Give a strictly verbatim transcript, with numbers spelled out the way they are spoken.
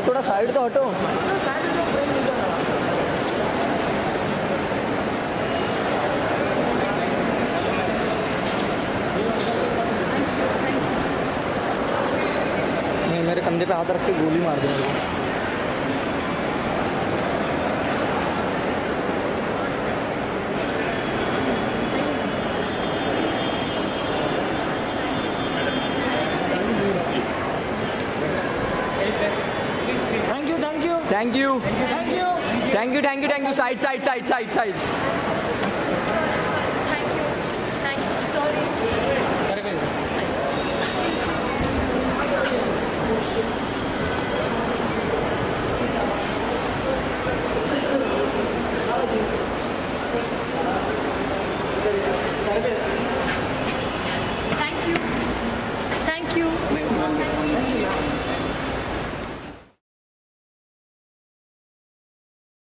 यार थोड़ा साइड तो हटो। नहीं, मेरे कंधे पे हाथ रख के गोली मार देना। Thank you. Thank you. Thank you. Thank you. Thank you. Side, side, side, side, side.